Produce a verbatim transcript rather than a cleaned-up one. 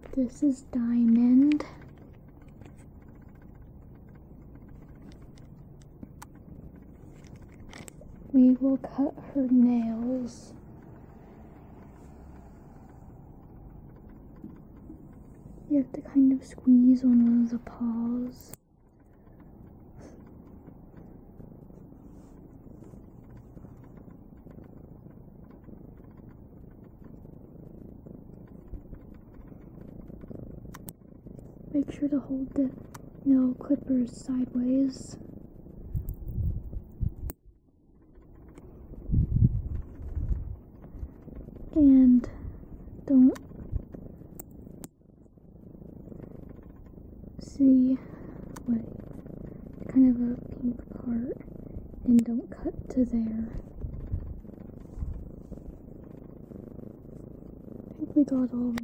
This is Diamond. We will cut her nails. You have to kind of squeeze on one of the paws. Make sure to hold the nail clippers sideways. And don't see what kind of a pink part, and don't cut to there. I think we got all